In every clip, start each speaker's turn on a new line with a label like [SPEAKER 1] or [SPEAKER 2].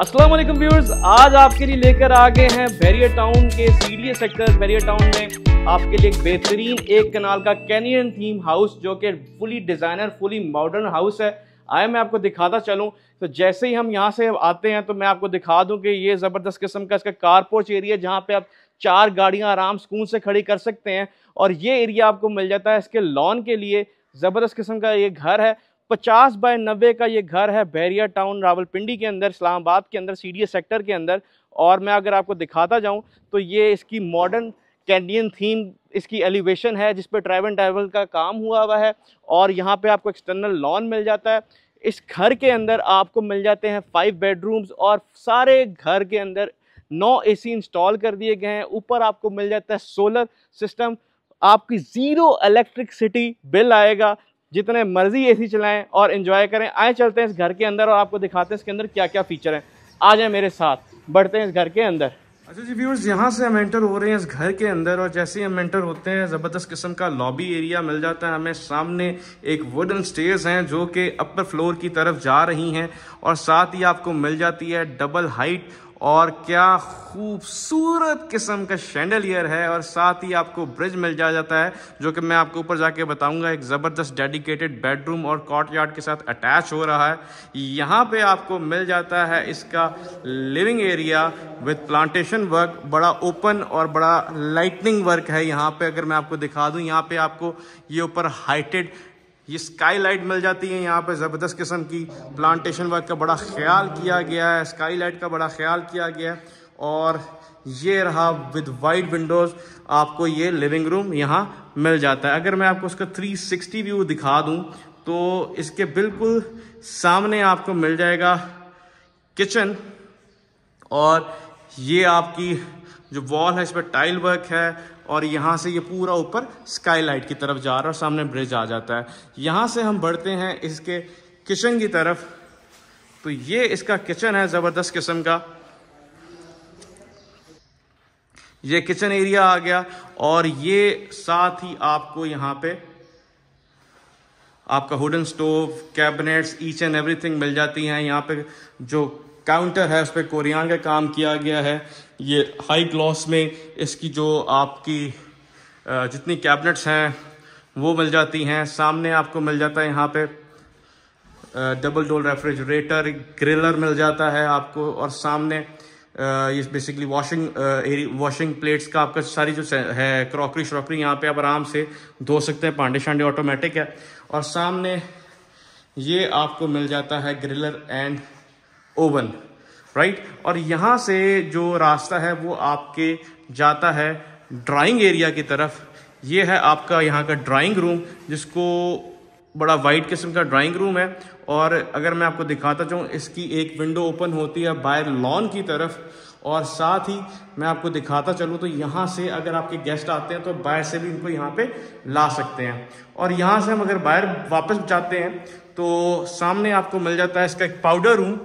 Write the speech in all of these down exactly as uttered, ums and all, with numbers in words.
[SPEAKER 1] अस्सलाम वालेकुम व्यूअर्स, आज आपके लिए लेकर आ गए हैं बहरिया टाउन के सीडीए सेक्टर बहरिया टाउन में आपके लिए एक बेहतरीन एक कनाल का कैनियन थीम हाउस जो कि fully designer fully modern house है। आए मैं आपको दिखाता चलूं। तो जैसे ही हम यहाँ से आते हैं तो मैं आपको दिखा दूं कि ये ज़बरदस्त किस्म का इसका कारपोर्च एरिया जहाँ पे आप चार गाड़ियाँ आराम सुकून से खड़ी कर सकते हैं और ये एरिया आपको मिल जाता है इसके लॉन के लिए। ज़बरदस्त किस्म का ये घर है, पचास बाय नब्बे का ये घर है बहरिया टाउन रावलपिंडी के अंदर, इस्लामाबाद के अंदर, सीडीए सेक्टर के अंदर। और मैं अगर आपको दिखाता जाऊं तो ये इसकी मॉडर्न कैंडियन थीम इसकी एलिवेशन है जिस पे ट्राइवन टाइवल का काम हुआ हुआ है और यहाँ पे आपको एक्सटर्नल लॉन मिल जाता है। इस घर के अंदर आपको मिल जाते हैं फाइव बेडरूम्स और सारे घर के अंदर नौ एसी इंस्टॉल कर दिए गए हैं। ऊपर आपको मिल जाता है सोलर सिस्टम, आपकी ज़ीरो इलेक्ट्रिसिटी बिल आएगा, जितने मर्जी एसी चलाएं और एंजॉय करें। आए चलते हैं इस घर के अंदर और आपको दिखाते हैं इसके अंदर क्या क्या फीचर हैं। आ जाएं मेरे साथ, बढ़ते हैं इस घर के अंदर। अच्छा जी व्यूअर्स, यहाँ से हम एंटर हो रहे हैं इस घर के अंदर और जैसे ही हम एंटर होते हैं ज़बरदस्त किस्म का लॉबी एरिया मिल जाता है हमें। सामने एक वुडन स्टेयर्स हैं जो कि अपर फ्लोर की तरफ जा रही हैं और साथ ही आपको मिल जाती है डबल हाइट और क्या खूबसूरत किस्म का चैंडेलियर है और साथ ही आपको ब्रिज मिल जा जाता है जो कि मैं आपको ऊपर जाके बताऊंगा। एक ज़बरदस्त डेडिकेटेड बेडरूम और कॉर्टयार्ड के साथ अटैच हो रहा है। यहाँ पे आपको मिल जाता है इसका living area with plantation work, बड़ा ओपन और बड़ा लाइटनिंग वर्क है यहाँ पे। अगर मैं आपको दिखा दूँ, यहाँ पे आपको ये ऊपर हाइटेड ये स्काईलाइट मिल जाती है। यहाँ पे ज़बरदस्त किस्म की प्लांटेशन वर्क का बड़ा ख्याल किया गया है, स्काईलाइट का बड़ा ख्याल किया गया है। और ये रहा विद वाइड विंडोज़, आपको ये लिविंग रूम यहाँ मिल जाता है। अगर मैं आपको उसका थ्री सिक्सटी व्यू दिखा दूँ तो इसके बिल्कुल सामने आपको मिल जाएगा किचन और ये आपकी जो वॉल है इस पर टाइल वर्क है और यहाँ से ये पूरा ऊपर स्काईलाइट की तरफ जा रहा है और सामने ब्रिज आ जाता है। यहाँ से हम बढ़ते हैं इसके किचन की तरफ। तो ये इसका किचन है ज़बरदस्त किस्म का, ये किचन एरिया आ गया और ये साथ ही आपको यहाँ पे आपका wooden stove, cabinets, each and everything मिल जाती हैं। यहाँ पे जो काउंटर है उस पर कोरियान का काम किया गया है। ये हाई ग्लॉस में इसकी जो आपकी जितनी कैबिनेट्स हैं वो मिल जाती हैं। सामने आपको मिल जाता है यहाँ पे डबल डोर रेफ्रिजरेटर, ग्रिलर मिल जाता है आपको और सामने ये बेसिकली वॉशिंग वॉशिंग प्लेट्स का आपका सारी जो है क्रॉकरी श्रॉकरी यहाँ पे आप आराम से धो सकते हैं, भांडे शांडे ऑटोमेटिक है। और सामने ये आपको मिल जाता है ग्रिलर एंड ओवन, राइट। और यहाँ से जो रास्ता है वो आपके जाता है ड्राइंग एरिया की तरफ। ये है आपका यहाँ का ड्राइंग रूम जिसको बड़ा वाइड किस्म का ड्राइंग रूम है। और अगर मैं आपको दिखाता चाहूँ, इसकी एक विंडो ओपन होती है बाहर लॉन की तरफ और साथ ही मैं आपको दिखाता चलूँ तो यहाँ से अगर आपके गेस्ट आते हैं तो बाहर से भी इनको यहाँ पे ला सकते हैं। और यहाँ से हम अगर बाहर वापस जाते हैं तो सामने आपको मिल जाता है इसका एक पाउडर रूम।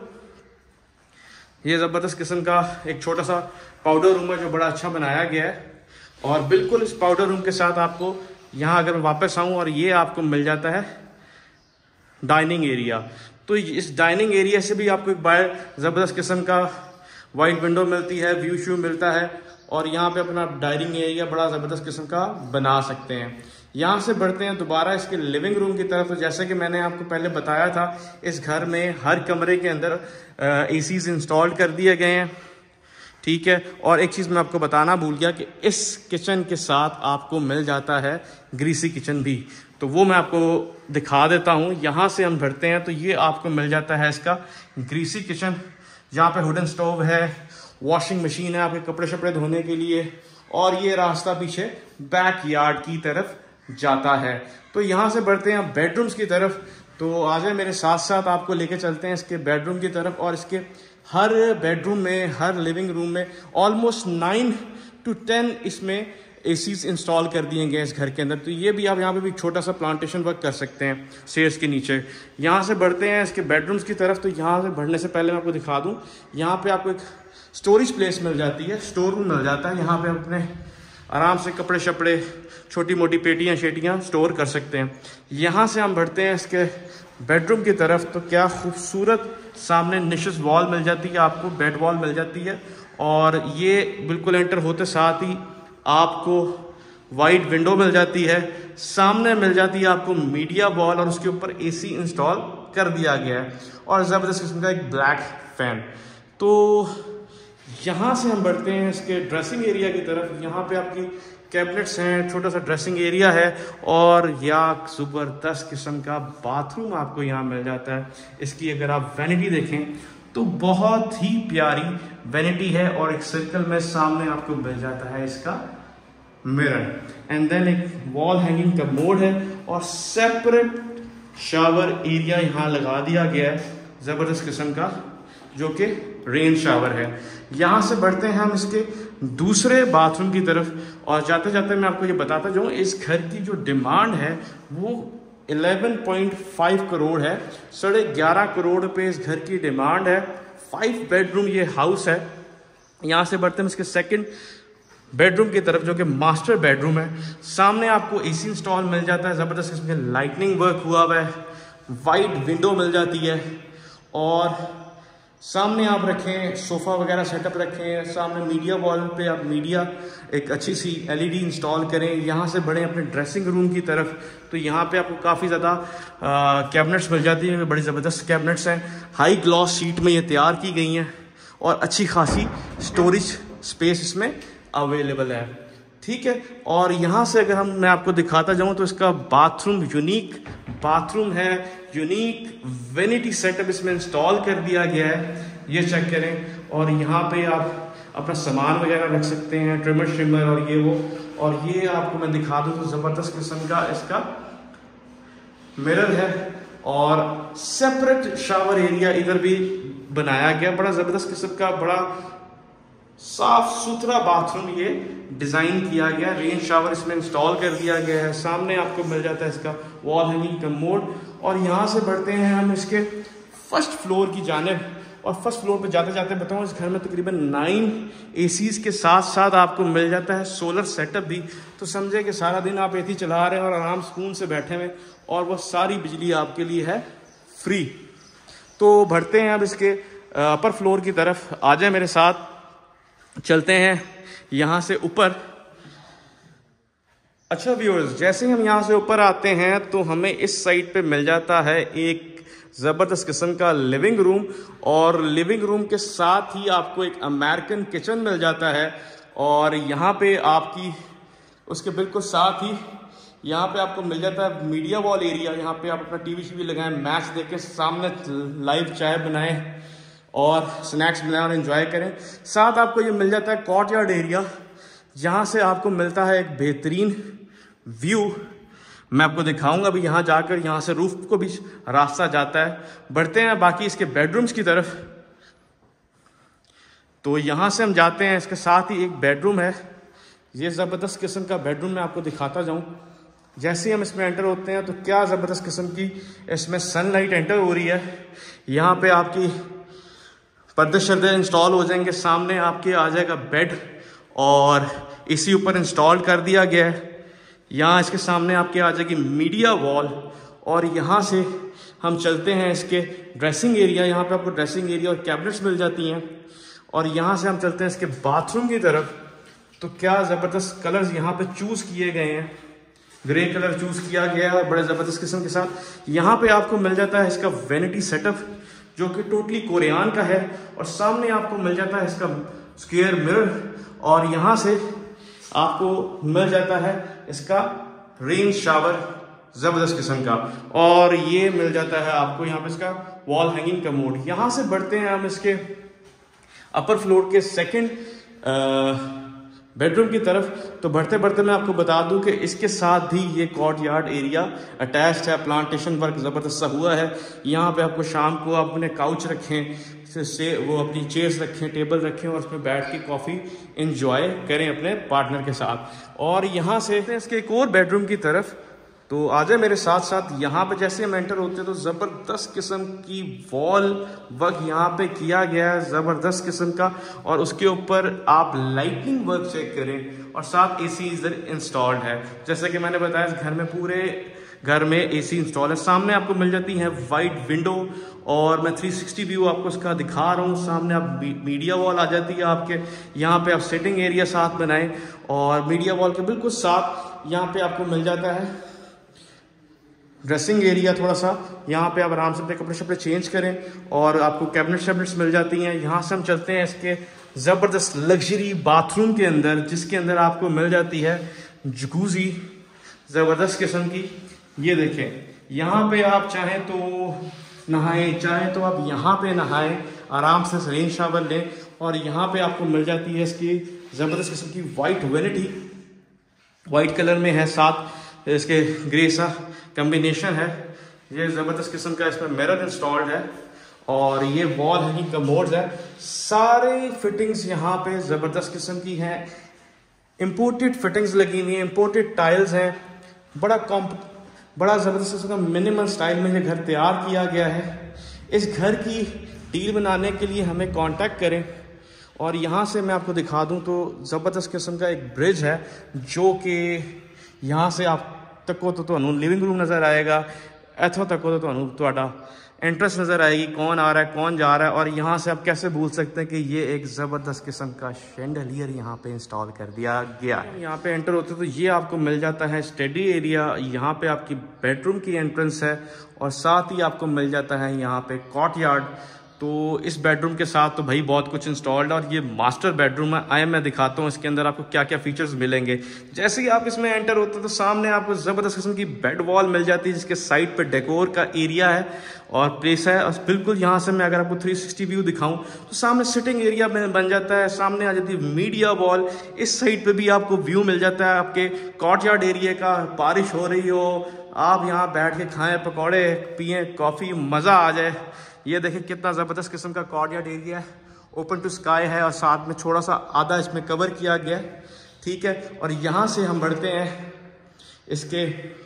[SPEAKER 1] ये ज़बरदस्त किस्म का एक छोटा सा पाउडर रूम है जो बड़ा अच्छा बनाया गया है। और बिल्कुल इस पाउडर रूम के साथ आपको यहाँ अगर मैं वापस आऊँ और ये आपको मिल जाता है डाइनिंग एरिया। तो इस डाइनिंग एरिया से भी आपको एक बाहर ज़बरदस्त किस्म का वाइड विंडो मिलती है, व्यू शू मिलता है और यहाँ पे अपना डाइनिंग एरिया बड़ा ज़बरदस्त किस्म का बना सकते हैं। यहाँ से बढ़ते हैं दोबारा इसके लिविंग रूम की तरफ। तो जैसे कि मैंने आपको पहले बताया था, इस घर में हर कमरे के अंदर एसीज इंस्टॉल कर दिए गए हैं, ठीक है। और एक चीज़ मैं आपको बताना भूल गया कि इस किचन के साथ आपको मिल जाता है ग्रीसी किचन भी, तो वो मैं आपको दिखा देता हूँ। यहाँ से हम बढ़ते हैं तो ये आपको मिल जाता है इसका ग्रीसी किचन जहाँ पे वुडन स्टोव है, वॉशिंग मशीन है आपके कपड़े शपड़े धोने के लिए और ये रास्ता पीछे बैक यार्ड की तरफ जाता है। तो यहाँ से बढ़ते हैं बेडरूम्स की तरफ। तो आ जाए मेरे साथ साथ, आपको लेके चलते हैं इसके बेडरूम की तरफ। और इसके हर बेडरूम में, हर लिविंग रूम में ऑलमोस्ट नाइन टू टेन इसमें एसीज इंस्टॉल कर दिए गए इस घर के अंदर। तो ये भी आप यहाँ पे भी छोटा सा प्लांटेशन वर्क कर सकते हैं स्टेयर्स के नीचे। यहाँ से बढ़ते हैं इसके बेडरूम्स की तरफ। तो यहाँ से बढ़ने से पहले मैं आपको दिखा दूँ, यहाँ पे आपको एक स्टोरेज प्लेस मिल जाती है, स्टोर रूम मिल जाता है। यहाँ पे आप अपने आराम से कपड़े शपड़े, छोटी मोटी पेटियाँ शेटियाँ स्टोर कर सकते हैं। यहाँ से हम बढ़ते हैं इसके बेडरूम की तरफ। तो क्या खूबसूरत सामने निशेस वॉल मिल जाती है आपको, बेड वॉल मिल जाती है। और ये बिल्कुल एंटर होते साथ ही आपको वाइड विंडो मिल जाती है। सामने मिल जाती है आपको मीडिया वॉल और उसके ऊपर एसी इंस्टॉल कर दिया गया है और ज़बरदस्त किस्म का एक ब्लैक फैन। तो यहाँ से हम बढ़ते हैं इसके ड्रेसिंग एरिया की तरफ। यहाँ पे आपकी कैबिनेट्स हैं, छोटा सा ड्रेसिंग एरिया है और या ज़बरदस्त किस्म का बाथरूम आपको यहाँ मिल जाता है। इसकी अगर आप वैनिटी देखें तो बहुत ही प्यारी वैनिटी है और एक सर्कल में सामने आपको मिल जाता है इसका मिरर। एंड देन एक वॉल हैंगिंग का मोड है और सेपरेट शावर एरिया यहाँ लगा दिया गया है ज़बरदस्त किस्म का, जो कि रेन शावर है। यहाँ से बढ़ते हैं हम इसके दूसरे बाथरूम की तरफ और जाते जाते मैं आपको ये बताता जाऊँ, इस घर की जो डिमांड है वो ग्यारह पॉइंट पाँच करोड़ है। साढ़े ग्यारह करोड़ पे इस घर की डिमांड है। फाइव बेडरूम ये हाउस है। यहाँ से बढ़ते हैं इसके सेकंड बेडरूम की तरफ, जो कि मास्टर बेडरूम है। सामने आपको एसी इंस्टॉल मिल जाता है, ज़बरदस्त इसमें लाइटनिंग वर्क हुआ हुआ है, वाइड विंडो मिल जाती है और सामने आप रखें सोफ़ा वगैरह सेटअप रखें। सामने मीडिया वॉल पे आप मीडिया एक अच्छी सी एलईडी इंस्टॉल करें। यहाँ से बढ़ें अपने ड्रेसिंग रूम की तरफ, तो यहाँ पे आपको काफ़ी ज़्यादा कैबिनेट्स मिल जाती हैं। बड़ी ज़बरदस्त कैबिनेट्स हैं, हाई ग्लॉस शीट में ये तैयार की गई हैं और अच्छी खासी स्टोरेज स्पेस इसमें अवेलेबल है। ठीक है, और यहाँ से अगर हम मैं आपको दिखाता जाऊँ तो इसका बाथरूम यूनिक बाथरूम है, यूनिक वेनिटी सेटअप इसमें इंस्टॉल कर दिया गया है। ये चेक करें और यहाँ पे आप अपना सामान वगैरह रख सकते हैं, ट्रिमर श्रिमर और ये वो। और ये आपको मैं दिखा दूँ तो ज़बरदस्त किस्म का इसका मिरर है और सेपरेट शावर एरिया इधर भी बनाया गया। बड़ा ज़बरदस्त किस्म का बड़ा साफ सुथरा बाथरूम ये डिजाइन किया गया। रेन शावर इसमें इंस्टॉल कर दिया गया है। सामने आपको मिल जाता है इसका वॉल हैंगिंग कमोड। और यहाँ से बढ़ते हैं हम इसके फर्स्ट फ्लोर की जानिब और फर्स्ट फ्लोर पे जाते जाते बताऊँ, इस घर में तकरीबन नाइन एसीज के साथ साथ आपको मिल जाता है सोलर सेटअप भी। तो समझे कि सारा दिन आप एसी चला रहे हैं और आराम सुकून से बैठे हुए और वो सारी बिजली आपके लिए है फ्री। तो बढ़ते हैं अब इसके अपर फ्लोर की तरफ। आ जाए मेरे साथ, चलते हैं यहाँ से ऊपर। अच्छा व्यूअर्स, जैसे ही हम यहाँ से ऊपर आते हैं तो हमें इस साइड पे मिल जाता है एक ज़बरदस्त किस्म का लिविंग रूम और लिविंग रूम के साथ ही आपको एक अमेरिकन किचन मिल जाता है। और यहाँ पे आपकी उसके बिल्कुल साथ ही यहाँ पे आपको मिल जाता है मीडिया वॉल एरिया। यहाँ पे आप अपना टीवी शीवी लगाएं, मैच देखें, सामने लाइव चाय बनाएं और स्नैक्स बनाएं और एंजॉय करें। साथ आपको ये मिल जाता है कोर्टयार्ड एरिया, जहाँ से आपको मिलता है एक बेहतरीन व्यू। मैं आपको दिखाऊंगा अभी यहाँ जाकर, यहाँ से रूफ को भी रास्ता जाता है। बढ़ते हैं बाकी इसके बेडरूम्स की तरफ। तो यहाँ से हम जाते हैं, इसके साथ ही एक बेडरूम है। ये ज़बरदस्त किस्म का बेडरूम मैं आपको दिखाता जाऊँ। जैसे ही हम इसमें एंटर होते हैं तो क्या ज़बरदस्त किस्म की इसमें सनलाइट एंटर हो रही है। यहाँ पे आपकी पर्दे शर्दे इंस्टॉल हो जाएंगे। सामने आपके आ जाएगा बेड और एसी ऊपर इंस्टॉल कर दिया गया है। यहाँ इसके सामने आपके आ जाएगी मीडिया वॉल और यहाँ से हम चलते हैं इसके ड्रेसिंग एरिया। यहाँ पे आपको ड्रेसिंग एरिया और कैबिनेट्स मिल जाती हैं। और यहाँ से हम चलते हैं इसके बाथरूम की तरफ। तो क्या ज़बरदस्त कलर्स यहाँ पे चूज़ किए गए हैं। ग्रे कलर चूज़ किया गया है बड़े ज़बरदस्त किस्म के साथ। यहाँ पे आपको मिल जाता है इसका वैनिटी सेटअप, जो कि टोटली कोरियान का है। और सामने आपको मिल जाता है इसका स्क्वायर मिरर और यहाँ से आपको मिल जाता है इसका रेन शावर ज़बरदस्त किस्म का। और ये मिल जाता है आपको यहाँ पे इसका वॉल हैंगिंग का मोड। यहाँ से बढ़ते हैं हम इसके अपर फ्लोर के सेकंड बेडरूम की तरफ। तो बढ़ते बढ़ते मैं आपको बता दूं कि इसके साथ भी ये कोर्टयार्ड एरिया अटैच्ड है। प्लांटेशन वर्क ज़बरदस्त सा हुआ है। यहाँ पे आपको शाम को आप अपने काउच रखें, से वो अपनी चेयर्स रखें, टेबल रखें और उसमें बैठ के कॉफ़ी इंजॉय करें अपने पार्टनर के साथ। और यहाँ से इसके एक और बेडरूम की तरफ। तो आ जाए मेरे साथ साथ। यहाँ पे जैसे हम एंटर होते हैं तो ज़बरदस्त किस्म की वॉल वर्क यहाँ पे किया गया है, ज़बरदस्त किस्म का। और उसके ऊपर आप लाइटिंग वर्क चेक करें और साथ एसी इधर इंस्टॉल्ड है। जैसे कि मैंने बताया, इस घर में पूरे घर में एसी इंस्टॉल है। सामने आपको मिल जाती है वाइड विंडो और मैं थ्री सिक्सटी व्यू आपको इसका दिखा रहा हूँ। सामने आप मीडिया वॉल आ जाती है आपके, यहाँ पे आप सिटिंग एरिया साथ बनाएं और मीडिया वॉल के बिल्कुल साथ यहाँ पे आपको मिल जाता है ड्रेसिंग एरिया थोड़ा सा। यहाँ पे आप आराम से अपने कपड़े शपड़े चेंज करें और आपको कैबिनेट शैबिनेट्स मिल जाती हैं। यहाँ से हम चलते हैं इसके ज़बरदस्त लग्जरी बाथरूम के अंदर, जिसके अंदर आपको मिल जाती है जकूजी ज़बरदस्त किस्म की। ये देखें, यहाँ पे आप चाहें तो नहाएं, चाहें तो आप यहाँ पे नहाएं, आराम से रेन शावर लें। और यहाँ पे आपको मिल जाती है इसकी ज़बरदस्त किस्म की वाइट वेनिटी, वाइट कलर में है, साथ इसके ग्रे सा कम्बिनेशन है। ये ज़बरदस्त किस्म का इसमें मिरर इंस्टॉल्ड है और ये वॉल है कि कमोड्स है। सारे फिटिंग्स यहाँ पे ज़बरदस्त किस्म की हैं, इम्पोर्टेड फिटिंग्स लगी हुई हैं, इम्पोर्टेड टाइल्स हैं। बड़ा कॉम्प बड़ा ज़बरदस्त किस्म का मिनिमल स्टाइल में ये घर तैयार किया गया है। इस घर की डील बनाने के लिए हमें कांटेक्ट करें। और यहाँ से मैं आपको दिखा दूँ तो ज़बरदस्त किस्म का एक ब्रिज है, जो कि यहाँ से आप तको तो ਤੁਹਾਨੂੰ लिविंग रूम नज़र आएगा, इथों तको तो ਤੁਹਾਨੂੰ ਤੁਹਾਡਾ एंट्रेंस नज़र आएगी, कौन आ रहा है कौन जा रहा है। और यहाँ से आप कैसे भूल सकते हैं कि ये एक ज़बरदस्त किस्म का चैंडेलियर यहाँ पे इंस्टॉल कर दिया गया है। यहाँ पे एंटर होते तो ये आपको मिल जाता है स्टडी एरिया। यहाँ पे आपकी बेडरूम की एंट्रेंस है और साथ ही आपको मिल जाता है यहाँ पे कॉट यार्ड। तो इस बेडरूम के साथ तो भाई बहुत कुछ इंस्टॉल्ड है और ये मास्टर बेडरूम है। आए मैं दिखाता हूँ इसके अंदर आपको क्या क्या फीचर्स मिलेंगे। जैसे ही आप इसमें एंटर होते हैं तो सामने आपको ज़बरदस्त किस्म की बेड वॉल मिल जाती है, जिसके साइड पे डेकोर का एरिया है और प्लेस है। और बिल्कुल यहाँ से मैं अगर आपको थ्री सिक्सटी व्यू दिखाऊं तो सामने सिटिंग एरिया बन जाता है, सामने आ जाती है मीडिया वॉल। इस साइड पे भी आपको व्यू मिल जाता है आपके कॉर्टयार्ड एरिया का। बारिश हो रही हो, आप यहाँ बैठ के खाएं, पकौड़े पिए, कॉफ़ी, मज़ा आ जाए। ये देखें कितना ज़बरदस्त किस्म का कॉर्टयार्ड एरिया है, ओपन टू स्काई है और साथ में थोड़ा सा आधा इसमें कवर किया गया है, ठीक है। और यहाँ से हम बढ़ते हैं इसके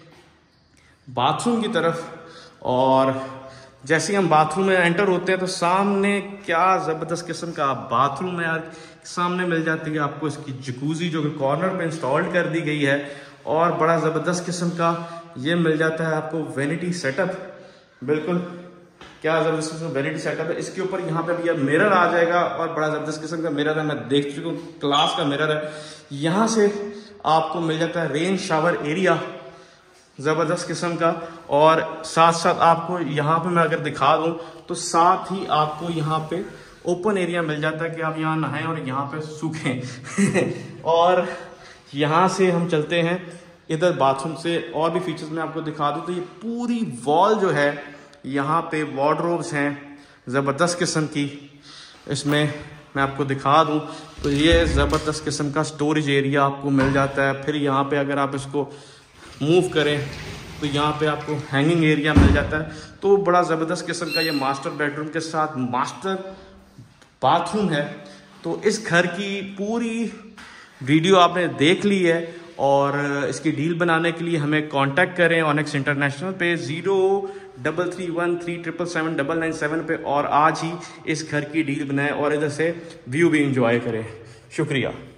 [SPEAKER 1] बाथरूम की तरफ। और जैसे ही हम बाथरूम में एंटर होते हैं तो सामने क्या ज़बरदस्त किस्म का बाथरूम है यार। सामने मिल जाती है आपको इसकी जकूजी, जो कि कॉर्नर पे इंस्टॉल्ड कर दी गई है। और बड़ा ज़बरदस्त किस्म का ये मिल जाता है आपको वेनिटी सेटअप, बिल्कुल क्या ज़बरदस्त किस्म का वेनिटी सेटअप है। इसके ऊपर यहाँ पे भी अब मिरर आ जाएगा और बड़ा ज़बरदस्त किस्म का मिरर है, मैं देख चुका हूँ, क्लास का मिरर है। यहाँ से आपको मिल जाता है रेन शावर एरिया ज़बरदस्त किस्म का। और साथ साथ आपको यहाँ पे मैं अगर दिखा दूँ तो साथ ही आपको यहाँ पे ओपन एरिया मिल जाता है कि आप यहाँ नहाएं और यहाँ पे सूखें। और यहाँ से हम चलते हैं इधर बाथरूम से, और भी फीचर्स मैं आपको दिखा दूँ तो ये पूरी वॉल जो है, यहाँ पे वार्डरोब्स हैं ज़बरदस्त किस्म की। इसमें मैं आपको दिखा दूँ तो ये ज़बरदस्त किस्म का स्टोरेज एरिया आपको मिल जाता है। फिर यहाँ पे अगर आप इसको मूव करें तो यहाँ पे आपको हैंगिंग एरिया मिल जाता है। तो बड़ा ज़बरदस्त किस्म का ये मास्टर बेडरूम के साथ मास्टर बाथरूम है। तो इस घर की पूरी वीडियो आपने देख ली है और इसकी डील बनाने के लिए हमें कांटेक्ट करें ऑनिक्स इंटरनेशनल पे zero double three one three triple seven double nine seven पे और आज ही इस घर की डील बनाएं और इधर से व्यू भी इंजॉय करें। शुक्रिया।